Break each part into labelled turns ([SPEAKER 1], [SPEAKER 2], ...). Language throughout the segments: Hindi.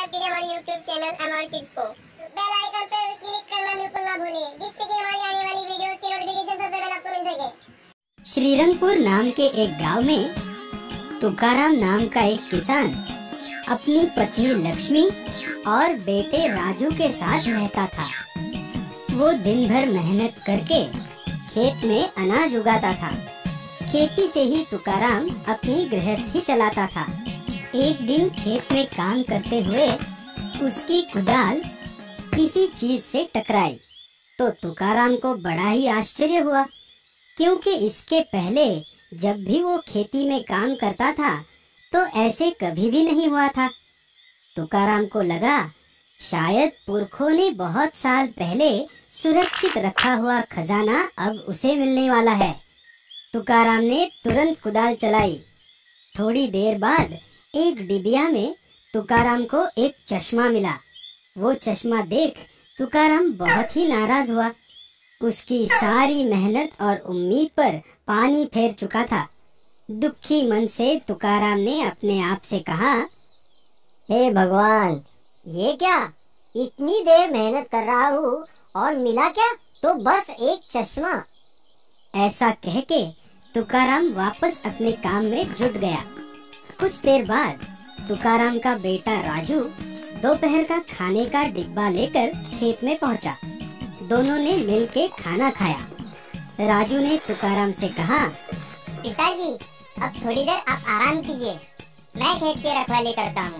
[SPEAKER 1] सब्सक्राइब कीजिए हमारे YouTube चैनल एमआर किड्स को। बेल आइकन पर क्लिक करना बिल्कुल ना भूलिए, जिससे कि हमारी आने वाली वीडियोस की नोटिफिकेशन सबसे पहले आपको मिल सके।
[SPEAKER 2] श्रीरंगपुर नाम के एक गांव में तुकाराम नाम का एक किसान अपनी पत्नी लक्ष्मी और बेटे राजू के साथ रहता था। वो दिन भर मेहनत करके खेत में अनाज उगाता था। खेती से ही तुकाराम अपनी गृहस्थी चलाता था। एक दिन खेत में काम करते हुए उसकी कुदाल किसी चीज से टकराई तो तुकाराम को बड़ा ही आश्चर्य हुआ, क्योंकि इसके पहले जब भी वो खेती में काम करता था तो ऐसे कभी भी नहीं हुआ था। तुकाराम को लगा शायद पुरखों ने बहुत साल पहले सुरक्षित रखा हुआ खजाना अब उसे मिलने वाला है। तुकाराम ने तुरंत कुदाल चलाई। थोड़ी देर बाद एक डिबिया में तुकाराम को एक चश्मा मिला। वो चश्मा देख तुकाराम बहुत ही नाराज हुआ। उसकी सारी मेहनत और उम्मीद पर पानी फेर चुका था। दुखी मन से तुकाराम ने अपने आप से कहा,
[SPEAKER 3] हे भगवान, ये क्या, इतनी देर मेहनत कर रहा हूँ और मिला क्या, तो बस एक चश्मा।
[SPEAKER 2] ऐसा कह के तुकाराम वापस अपने काम में जुट गया। कुछ देर बाद तुकाराम का बेटा राजू दोपहर का खाने का डिब्बा लेकर खेत में पहुंचा। दोनों ने मिलके खाना खाया। राजू ने तुकाराम से कहा,
[SPEAKER 1] पिताजी, अब थोड़ी देर आप आराम कीजिए, मैं खेत की रखवाली करता हूँ।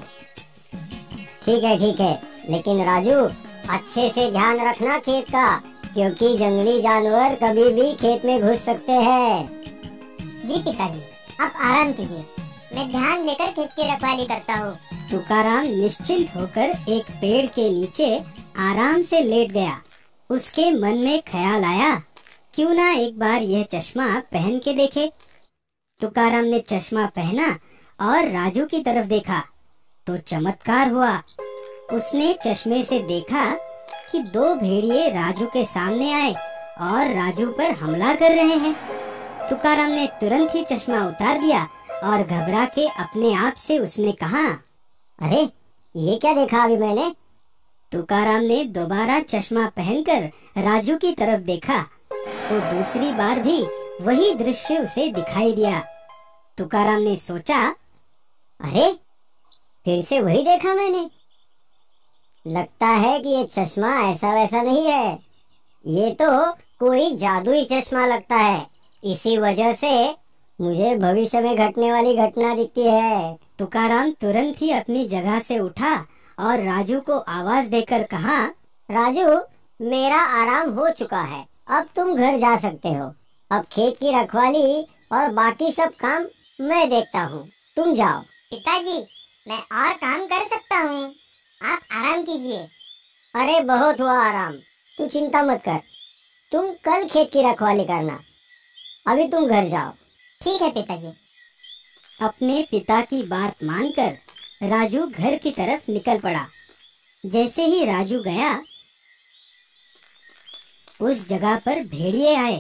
[SPEAKER 3] ठीक है, लेकिन राजू अच्छे से ध्यान रखना खेत का, क्योंकि जंगली जानवर कभी भी खेत में घुस सकते हैं।
[SPEAKER 1] जी पिताजी, आप आराम कीजिए, मैं ध्यान देकर खेत की रखवाली करता हूँ।
[SPEAKER 2] तुकाराम निश्चिंत होकर एक पेड़ के नीचे आराम से लेट गया। उसके मन में ख्याल आया, क्यों ना एक बार यह चश्मा पहन के देखे। तुकाराम ने चश्मा पहना और राजू की तरफ देखा तो चमत्कार हुआ। उसने चश्मे से देखा कि दो भेड़िए राजू के सामने आए और राजू पर हमला कर रहे हैं। तुकाराम ने तुरंत ही चश्मा उतार दिया और घबरा के अपने आप से उसने कहा,
[SPEAKER 3] अरे ये क्या देखा अभी मैंने।
[SPEAKER 2] तुकाराम ने दोबारा चश्मा पहनकर राजू की तरफ देखा तो दूसरी बार भी वही दृश्य उसे दिखाई दिया। तुकाराम ने सोचा,
[SPEAKER 3] अरे फिर से वही देखा मैंने। लगता है कि ये चश्मा ऐसा वैसा नहीं है, ये तो कोई जादुई चश्मा लगता है। इसी वजह से मुझे भविष्य में घटने वाली घटना दिखती है।
[SPEAKER 2] तुकाराम तुरंत ही अपनी जगह से उठा और राजू को आवाज देकर कहा,
[SPEAKER 3] राजू, मेरा आराम हो चुका है, अब तुम घर जा सकते हो। अब खेत की रखवाली और बाकी सब काम मैं देखता हूँ, तुम जाओ।
[SPEAKER 1] पिताजी, मैं और काम कर सकता हूँ, आप आराम कीजिए।
[SPEAKER 3] अरे बहुत हुआ आराम, तू चिंता मत कर, तुम कल खेत की रखवाली करना, अभी तुम घर जाओ।
[SPEAKER 1] ठीक है पिताजी।
[SPEAKER 2] अपने पिता की बात मानकर राजू घर की तरफ निकल पड़ा। जैसे ही राजू गया, उस जगह पर भेड़िए आए।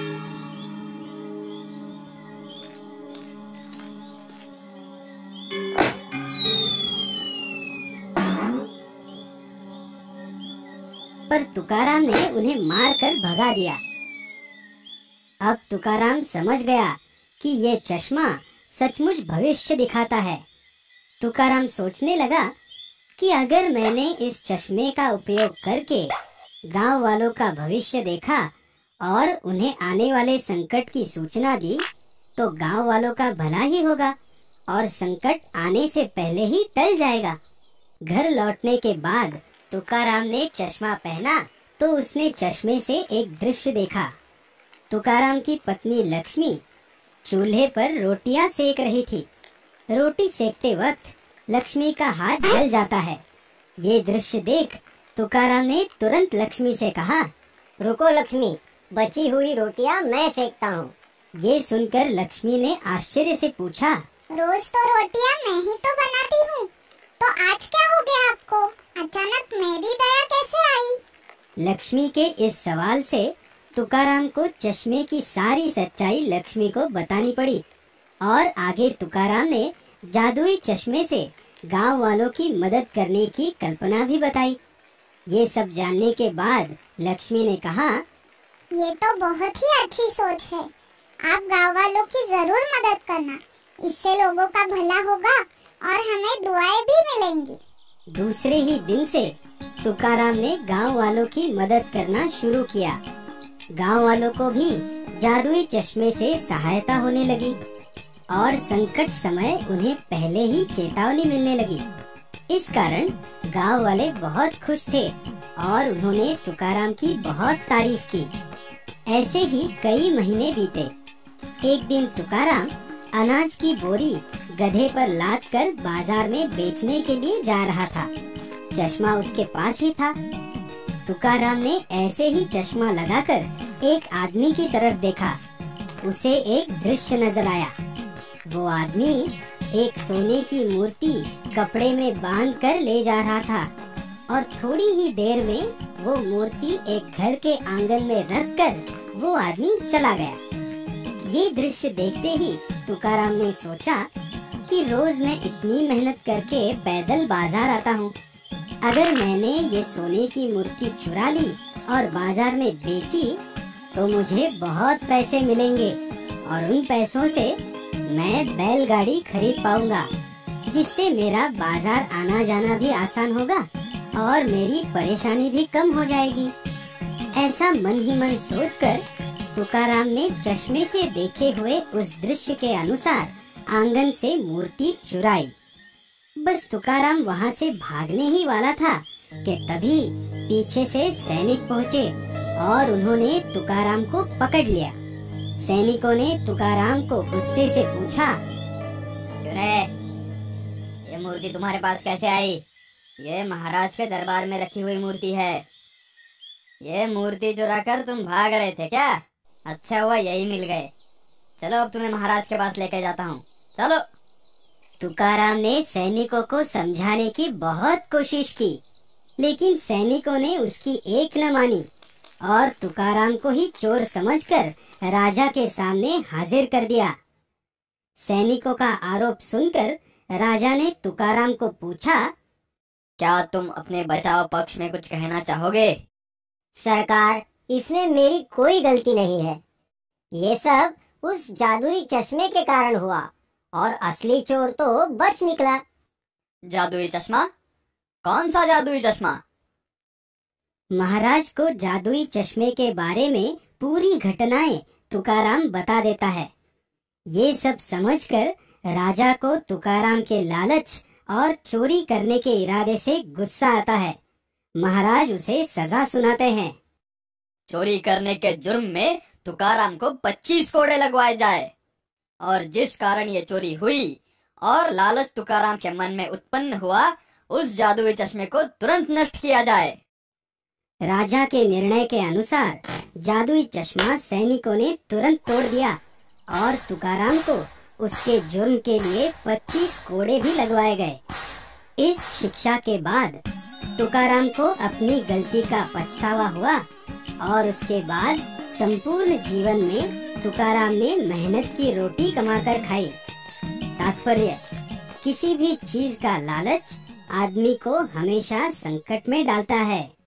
[SPEAKER 2] पर तुकाराम ने उन्हें मारकर भगा दिया। अब तुकाराम समझ गया कि ये चश्मा सचमुच भविष्य दिखाता है। तुकाराम सोचने लगा कि अगर मैंने इस चश्मे का उपयोग करके गांव वालों का भविष्य देखा और उन्हें आने वाले संकट की सूचना दी तो गांव वालों का भला ही होगा और संकट आने से पहले ही टल जाएगा। घर लौटने के बाद तुकाराम ने चश्मा पहना तो उसने चश्मे से एक दृश्य देखा। तुकाराम की पत्नी लक्ष्मी चूल्हे पर रोटियां सेक रही थी। रोटी सेकते वक्त लक्ष्मी का हाथ जल जाता है। ये दृश्य देख तुकाराम ने तुरंत लक्ष्मी से कहा,
[SPEAKER 3] रुको लक्ष्मी, बची हुई रोटियां मैं सेकता हूँ।
[SPEAKER 2] ये सुनकर लक्ष्मी ने आश्चर्य से पूछा,
[SPEAKER 1] रोज तो रोटियां मैं ही तो बनाती हूँ, तो आज क्या हो गया आपको? अचानक मेरी दया कैसे आई?
[SPEAKER 2] लक्ष्मी के इस सवाल से तुकाराम को चश्मे की सारी सच्चाई लक्ष्मी को बतानी पड़ी और आगे तुकाराम ने जादुई चश्मे से गांव वालों की मदद करने की कल्पना भी बताई। ये सब जानने के बाद लक्ष्मी ने कहा,
[SPEAKER 1] ये तो बहुत ही अच्छी सोच है। आप गांव वालों की जरूर मदद करना, इससे लोगों का भला होगा और हमें दुआएं भी मिलेंगी।
[SPEAKER 2] दूसरे ही दिन से तुकाराम ने गांव वालों की मदद करना शुरू किया। गांव वालों को भी जादुई चश्मे से सहायता होने लगी और संकट समय उन्हें पहले ही चेतावनी मिलने लगी। इस कारण गांव वाले बहुत खुश थे और उन्होंने तुकाराम की बहुत तारीफ की। ऐसे ही कई महीने बीते। एक दिन तुकाराम अनाज की बोरी गधे पर लाद कर बाजार में बेचने के लिए जा रहा था। चश्मा उसके पास ही था। तुकाराम ने ऐसे ही चश्मा लगाकर एक आदमी की तरफ देखा। उसे एक दृश्य नजर आया। वो आदमी एक सोने की मूर्ति कपड़े में बांध कर ले जा रहा था और थोड़ी ही देर में वो मूर्ति एक घर के आंगन में रखकर वो आदमी चला गया। ये दृश्य देखते ही तुकाराम ने सोचा कि रोज मैं इतनी मेहनत करके पैदल बाजार आता हूँ, अगर मैंने ये सोने की मूर्ति चुरा ली और बाजार में बेची तो मुझे बहुत पैसे मिलेंगे और उन पैसों से मैं बैलगाड़ी खरीद पाऊंगा, जिससे मेरा बाजार आना जाना भी आसान होगा और मेरी परेशानी भी कम हो जाएगी। ऐसा मन ही मन सोचकर तुकाराम ने चश्मे से देखे हुए उस दृश्य के अनुसार आंगन से मूर्ति चुराई। बस तुकाराम वहाँ से भागने ही वाला था कि तभी पीछे से सैनिक पहुँचे और उन्होंने तुकाराम को पकड़ लिया। सैनिकों ने तुकाराम को गुस्से से पूछा,
[SPEAKER 3] क्यों रे, ये मूर्ति तुम्हारे पास कैसे आई? ये महाराज के दरबार में रखी हुई मूर्ति है। ये मूर्ति चुरा कर तुम भाग रहे थे क्या? अच्छा हुआ यही मिल गए। चलो अब तुम्हें महाराज के पास लेके जाता हूँ, चलो।
[SPEAKER 2] तुकाराम ने सैनिकों को समझाने की बहुत कोशिश की, लेकिन सैनिकों ने उसकी एक न मानी और तुकाराम को ही चोर समझकर राजा के सामने हाजिर कर दिया। सैनिकों का आरोप सुनकर राजा ने तुकाराम को पूछा,
[SPEAKER 3] क्या तुम अपने बचाव पक्ष में कुछ कहना चाहोगे?
[SPEAKER 4] सरकार, इसमें मेरी कोई गलती नहीं है। ये सब उस जादुई चश्मे के कारण हुआ और असली चोर तो बच निकला।
[SPEAKER 3] जादुई चश्मा? कौन सा जादुई चश्मा?
[SPEAKER 2] महाराज को जादुई चश्मे के बारे में पूरी घटनाएं तुकाराम बता देता है। ये सब समझकर राजा को तुकाराम के लालच और चोरी करने के इरादे से गुस्सा आता है। महाराज उसे सजा सुनाते हैं।
[SPEAKER 3] चोरी करने के जुर्म में तुकाराम को 25 कोड़े लगवाए जाए और जिस कारण ये चोरी हुई और लालच तुकाराम के मन में उत्पन्न हुआ, उस जादुई चश्मे को तुरंत नष्ट किया जाए।
[SPEAKER 2] राजा के निर्णय के अनुसार जादुई चश्मा सैनिकों ने तुरंत तोड़ दिया और तुकाराम को उसके जुर्म के लिए 25 कोड़े भी लगवाए गए। इस शिक्षा के बाद तुकाराम को अपनी गलती का पछतावा हुआ और उसके बाद संपूर्ण जीवन में तुकाराम ने मेहनत की रोटी कमाकर खाई। तात्पर्य, किसी भी चीज का लालच आदमी को हमेशा संकट में डालता है।